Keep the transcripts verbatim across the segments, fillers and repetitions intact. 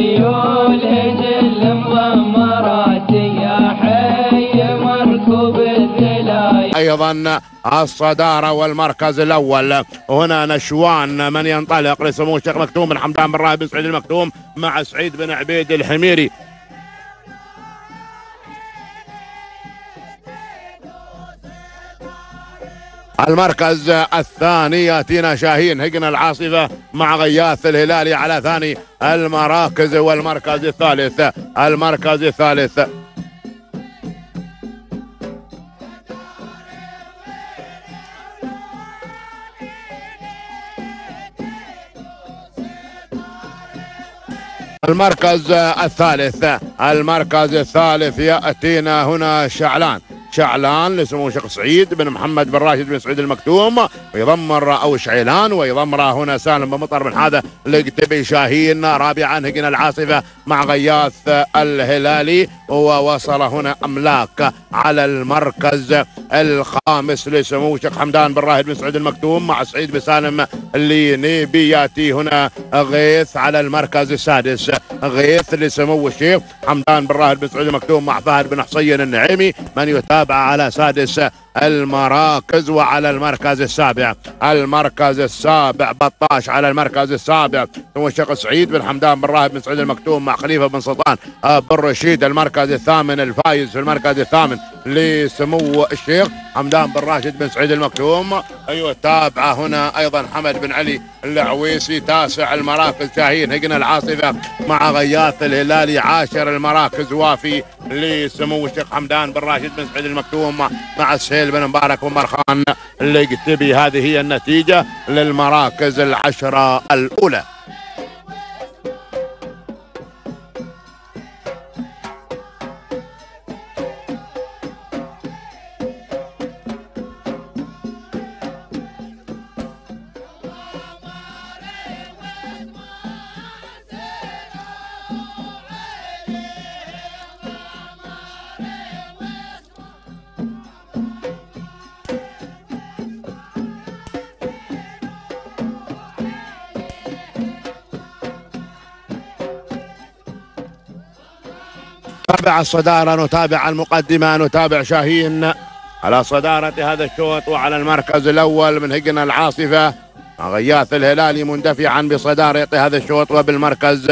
خيول هجل مضمرات يا حي مركوب الذلايل. ايضا الصدارة والمركز الاول هنا نشوان من ينطلق لسمو الشيخ مكتوم بن حمدان بن راهب بن سعيد المكتوم مع سعيد بن عبيد الحميري. المركز الثاني ياتينا شاهين هجن العاصفة مع غياث الهلالي على ثاني المراكز. والمركز الثالث المركز الثالث المركز الثالث المركز الثالث ياتينا هنا شعلان شعلان لسمو الشيخ سعيد بن محمد بن راشد بن سعيد المكتوم، ويضمر او شعيلان ويضمر هنا سالم بن مطر بن هذا القتبي شاهين. رابعا هجن العاصفه مع غياث الهلالي، ووصل هنا املاك على المركز الخامس لسمو الشيخ حمدان بن راهد بن سعيد المكتوم مع سعيد بن سالم اللينيبي. ياتي هنا غيث على المركز السادس، غيث لسمو الشيخ حمدان بن راهد بن سعيد المكتوم مع فهد بن حصين النعيمي من يتابع على سادس المراكز. وعلى المركز السابع المركز السابع بطاش على المركز السابع سمو الشيخ سعيد بن حمدان بن راهب بن سعيد المكتوم مع خليفه بن سلطان بن رشيد. المركز الثامن الفايز في المركز الثامن لسمو الشيخ حمدان بن راشد بن سعيد المكتوم. ايوه تابعه هنا ايضا حمد بن علي العويسي. تاسع المراكز شاهين هجن العاصفه مع غياث الهلالي. عاشر المراكز وافي لسمو الشيخ حمدان بن راشد بن سعيد المكتوم مع السهيل بن مبارك ومرخان القتبي. هذه هي النتيجه للمراكز العشره الاولى. نتابع الصدارة، نتابع المقدمة، نتابع شاهين على صدارة هذا الشوط. وعلى المركز الأول من هجن العاصفة غياث الهلالي مندفعا بصدارة هذا الشوط وبالمركز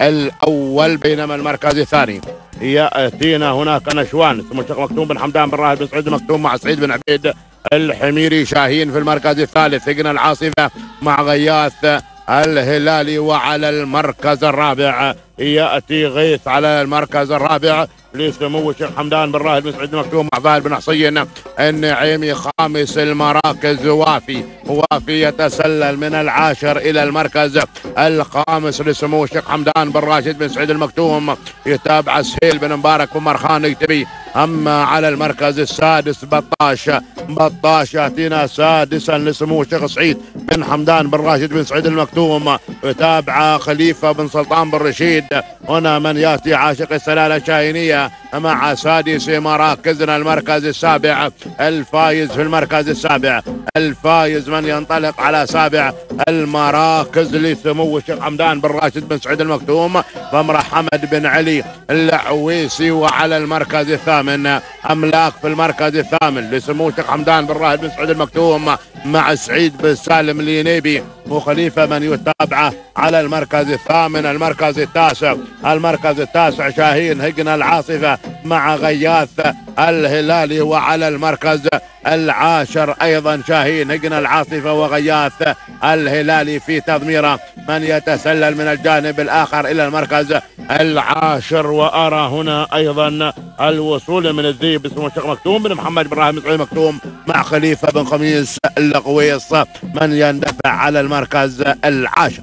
الأول، بينما المركز الثاني يأتينا هناك نشوان سمو الشيخ مكتوم بن حمدان بن راهب بن سعيد المكتوم مع سعيد بن عبيد الحميري. شاهين في المركز الثالث هجن العاصفة مع غياث الهلالي. وعلى المركز الرابع يأتي غيث على المركز الرابع لسمو الشيخ حمدان بن راهد بن سعيد المكتوم مع فهد بن حصين النعيمي. خامس المراكز وافي وافي يتسلل من العاشر إلى المركز الخامس لسمو الشيخ حمدان بن راشد بن سعيد المكتوم. يتابع سهيل بن مبارك ومرخان القتبي. أما على المركز السادس بطاش بطاش يأتينا سادسا لسمو الشيخ سعيد بن حمدان بن راشد بن سعيد المكتوم. يتابع خليفة بن سلطان بن رشيد. هنا من يأتي عاشق السلالة الشاهينية مع سادس مراكزنا المركز السابع الفايز في المركز السابع الفايز من ينطلق على سابع المراكز لسمو الشيخ حمدان بن راشد بن سعيد المكتوم ضمر حمد بن علي العويسي. وعلى المركز الثامن أملاك في المركز الثامن لسمو الشيخ حمدان بن راشد بن سعيد المكتوم مع سعيد بن سالم الينيبي وخليفة من يتابعه. على المركز الثامن المركز التاسع المركز التاسع شاهين هجن العاصفة مع غياث الهلالي. وعلى المركز العاشر أيضا شاهين هجن العاصفة وغياث الهلالي في تضميره من يتسلل من الجانب الآخر إلى المركز العاشر. وأرى هنا أيضا الوصول من الذيب اسمه الشيخ مكتوم بن محمد بن راهب بن سعيد مكتوم مع خليفة بن خميس القويص من يندفع على المركز العاشر.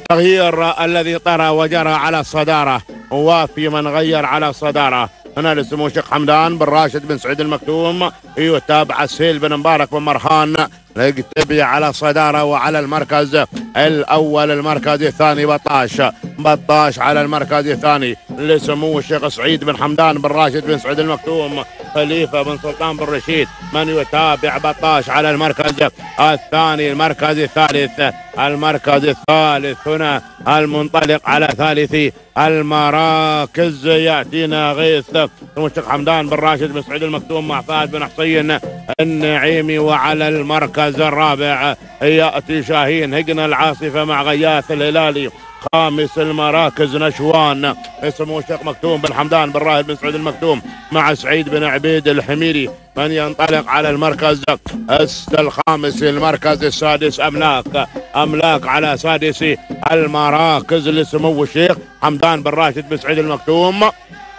التغيير الذي طرى وجرى على الصدارة، وفي من غير على الصدارة هنا لسمو الشيخ حمدان بن راشد بن سعيد المكتوم، يتابع السيل بن مبارك بن مرخان يتبع على الصدارة وعلى المركز الأول. المركز الثاني بطاش بطاش على المركز الثاني لسمو الشيخ سعيد بن حمدان بن راشد بن سعيد المكتوم، خليفة بن سلطان بن رشيد من يتابع بطاش على المركز الثاني. المركز الثالث المركز الثالث هنا المنطلق على ثالثي المراكز يأتينا غيث سمو الشيخ حمدان بن راشد بن سعيد المكتوم مع فهد بن حسين النعيمي. وعلى المركز الرابع يأتي شاهين هجن العاصفة مع غياث الهلالي. خامس المراكز نشوان سمو الشيخ مكتوم بن حمدان بن راشد بن سعيد المكتوم مع سعيد بن عبيد الحميري من ينطلق على المركز الخامس. المركز السادس أملاك أملاك على سادس المراكز لسمو الشيخ حمدان بن راشد بن سعيد المكتوم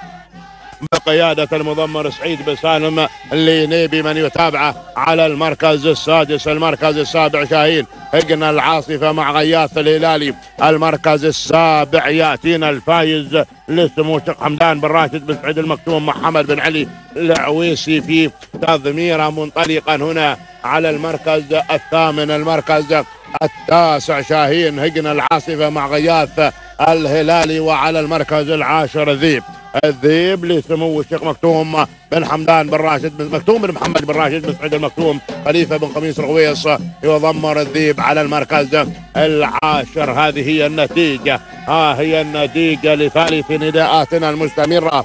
بقيادة المضمر سعيد بن سالم اللينيبي من يتابعه على المركز السادس. المركز السابع شاهين هجن العاصفة مع غياث الهلالي. المركز السابع يأتينا الفايز لسمو الشيخ حمدان بن راشد بن سعيد المكتوم محمد بن علي العويسي في تضميره منطلقا هنا على المركز الثامن. المركز التاسع شاهين هجن العاصفة مع غياث الهلالي. وعلى المركز العاشر ذيب الذيب لسمو الشيخ مكتوم بن حمدان بن راشد بن مكتوم بن محمد بن راشد بن سعيد المكتوم خليفة بن خميس الغويص يضمر الذيب على المركز العاشر. هذه هي النتيجة ها هي النتيجة لثالث نداءاتنا المستمرة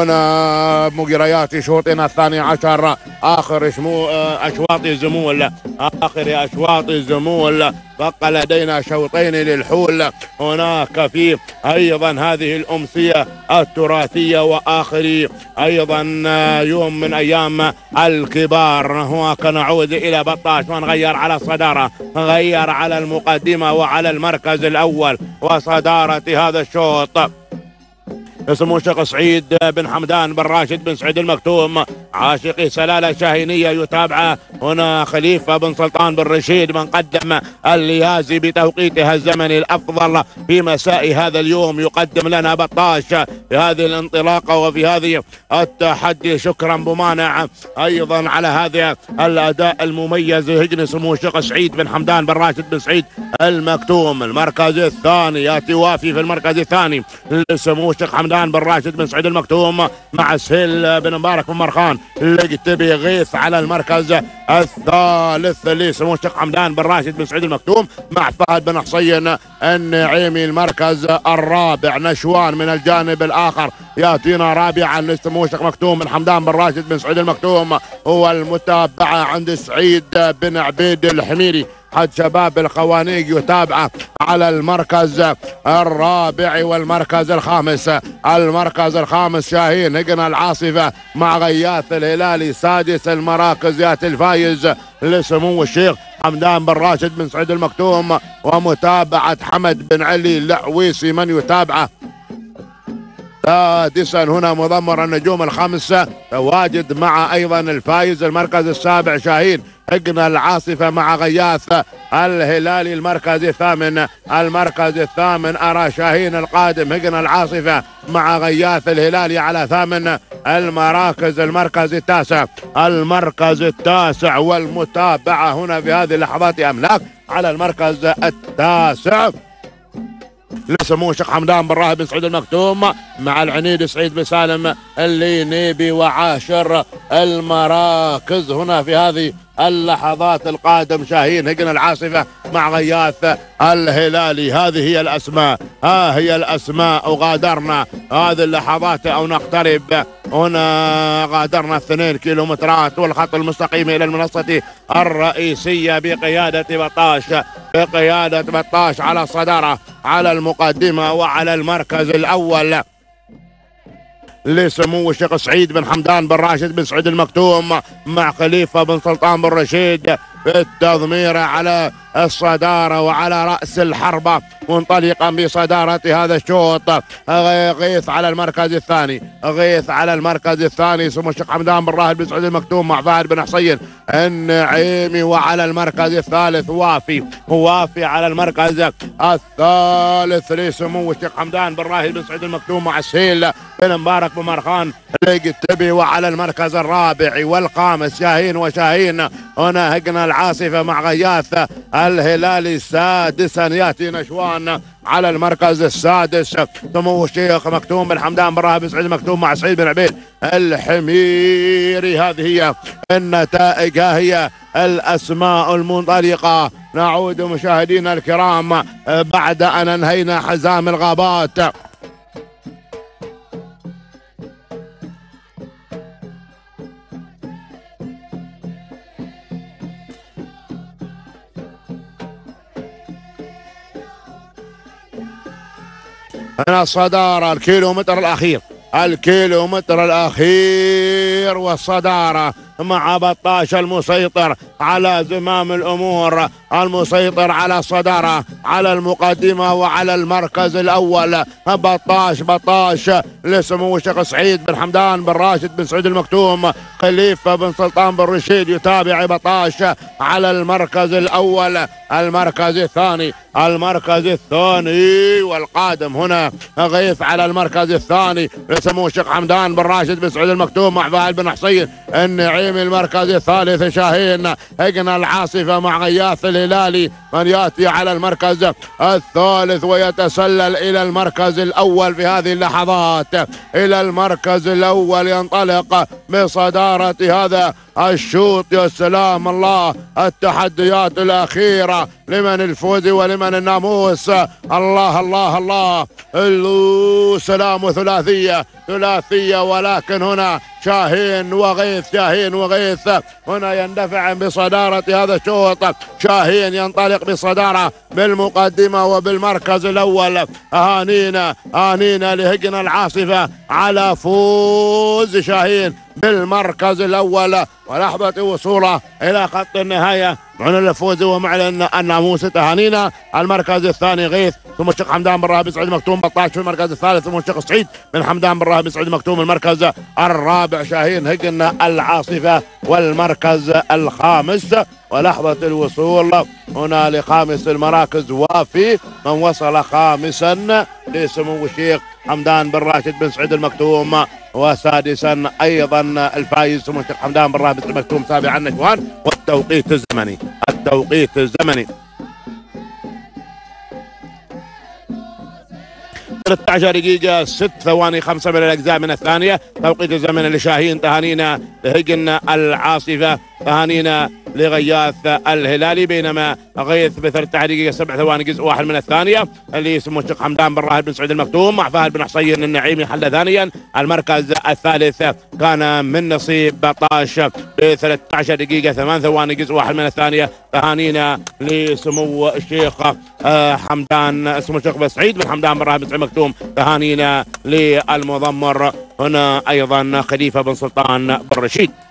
هنا مجريات شوطنا الثاني عشر آخر شمو أشواط الزمول آخر أشواط الزمول. بقى لدينا شوطين للحول هناك في أيضا هذه الأمسية التراثية وآخر أيضا يوم من أيام الكبار. هناك نعود إلى بطاش من غير على الصدارة غير على المقدمة وعلى المركز الأول وصدارة هذا الشوط سمو الشيخ سعيد بن حمدان بن راشد بن سعيد المكتوم عاشقي سلالة شاهينية يتابعه هنا خليفة بن سلطان بن رشيد من قدم الليازي بتوقيتها الزمني الأفضل في مساء هذا اليوم. يقدم لنا بطاش في هذه الانطلاقة وفي هذه التحدي. شكرا بمانع أيضا على هذا الأداء المميز هجن سمو الشيخ سعيد بن حمدان بن راشد بن سعيد المكتوم. المركز الثاني يأتي وافي في المركز الثاني سمو الشيخ حمدان بن راشد بن سعيد المكتوم مع سهيل بن مبارك بن مرخان لقتبي غيث على المركز الثالث لسمو الشيخ حمدان بن راشد بن سعيد المكتوم مع فهد بن حسين النعيمي. المركز الرابع نشوان من الجانب الآخر يأتينا رابعا لسمو الشيخ مكتوم بن حمدان بن راشد بن سعيد المكتوم هو المتابعة عند سعيد بن عبيد الحميري حد شباب القوانيق يتابعه على المركز الرابع. والمركز الخامس المركز الخامس شاهين هجن العاصفة مع غياث الهلالي. سادس المراكز ياتي الفايز لسمو الشيخ حمدان بن راشد بن سعيد المكتوم ومتابعة حمد بن علي العويسي من يتابعه. سادسا هنا مضمر النجوم الخمسة تواجد مع ايضا الفايز. المركز السابع شاهين هجن العاصفة مع غياث الهلالي. المركز الثامن المركز الثامن أرى شاهين القادم هجن العاصفة مع غياث الهلالي على ثامن المراكز. المركز التاسع المركز التاسع والمتابعة هنا في هذه اللحظات أملاك على المركز التاسع لسمو الشيخ حمدان بن راشد بن سعيد المكتوم مع العنيد سعيد بن سالم اللينيبي. وعاشر المراكز هنا في هذه اللحظات القادم شاهين هجن العاصفة مع غياث الهلالي. هذه هي الأسماء ها هي الأسماء. وغادرنا هذه اللحظات أو نقترب هنا غادرنا اثنين كيلومترات والخط المستقيم إلى المنصة الرئيسية بقيادة بطاش بقيادة بطاش على الصدارة على المقدمة وعلى المركز الأول لسمو الشيخ سعيد بن حمدان بن راشد بن سعيد المكتوم مع خليفة بن سلطان بن رشيد في التضمير على الصدارة وعلى رأس الحربة منطلقا بصدارة هذا الشوط. غيث على المركز الثاني، غيث على المركز الثاني، سمو الشيخ حمدان بن راشد بن سعود المكتوم مع فهد بن حصين النعيمي. وعلى المركز الثالث وافي، وافي على المركز الثالث لسمو الشيخ حمدان بن راشد بن سعود المكتوم مع السيل بن مبارك بن مرخان القتبي. وعلى المركز الرابع والخامس شاهين وشاهين. هنا هجنا العاصفة مع غياث الهلالي. سادسا ياتي نشوان على المركز السادس سمو الشيخ مكتوم بن حمدان بن راشد بن سعود المكتوم مع سعيد بن عبيد الحميري. هذه هي النتائج، هي الأسماء المنطلقة. نعود مشاهدينا الكرام بعد أن أنهينا حزام الغابات. هنا الصدارة الكيلومتر الأخير، الكيلومتر الأخير والصدارة مع بطاش المسيطر على زمام الأمور، المسيطر على الصدارة على المقدمة وعلى المركز الأول. بطاش بطاش لسمو الشيخ سعيد بن حمدان بن راشد بن سعود المكتوم. خليفة بن سلطان بن رشيد يتابع بطاش على المركز الأول. المركز الثاني، المركز الثاني والقادم هنا غيث على المركز الثاني لسمو الشيخ حمدان بن راشد بن سعود المكتوم مع فهد بن حصين النعيمي. المركز الثالث شاهين هجنا العاصفة مع غياث الهلالي من ياتي على المركز الثالث ويتسلل إلى المركز الأول في هذه اللحظات. إلى المركز الأول ينطلق بصدارة هذا الشوط. يا سلام الله، التحديات الأخيرة لمن الفوز ولمن الناموس. الله الله الله، سلام ثلاثية ثلاثية. ولكن هنا شاهين وغيث، شاهين وغيث هنا يندفع بصدارة هذا الشوط. شاهين ينطلق بصدارة بالمقدمة وبالمركز الأول. أهانينا أهانينا لهجنا العاصفة على فوز شاهين بالمركز الأول ولحظة وصوله إلى خط النهاية. معلن الفوز ومعلن الناموس. تهانينا. المركز الثاني غيث ثم الشيخ حمدان بن راشد بن سعود المكتوم. بطاش في المركز الثالث ثم الشيخ سعيد بن حمدان بن راشد بن سعود المكتوم. المركز الرابع شاهين هجن العاصفة. والمركز الخامس ولحظة الوصول هنا لخامس المراكز وافي من وصل خامسا لسمو الشيخ حمدان بن راشد بن سعود المكتوم. وسادسا ايضا الفايز سمو الشيخ حمدان بن راشد بن سعود المكتوم. سابعا نشوان. والتوقيت الزمني، التوقيت الزمني ثلاثة عشر دقيقة ست ثواني خمسة من الأجزاء من الثانية. توقيت الزمن لشاهين. تهانينا لهجن العاصفة. تهانينا لغياث الهلالي. بينما غيث ب ثلاثة عشر دقيقة سبع ثواني جزء واحد من الثانية اللي اسمه الشيخ حمدان بن راشد بن سعود المكتوم مع فهد بن حصين النعيمي حل ثانيا. المركز الثالث كان من نصيب بطاش ب ثلاثة عشر دقيقة ثمان ثواني جزء واحد من الثانية. تهانينا لسمو الشيخ حمدان سمو الشيخ سعيد بن حمدان بن راشد بن سعود المكتوم. تهانينا للمضمر هنا ايضا خليفة بن سلطان بن رشيد.